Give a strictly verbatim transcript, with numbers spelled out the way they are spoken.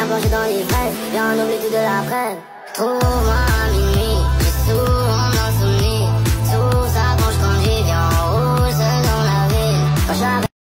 plongé dans l'ivresse, viens on oublie tout de l'après. Trouve-moi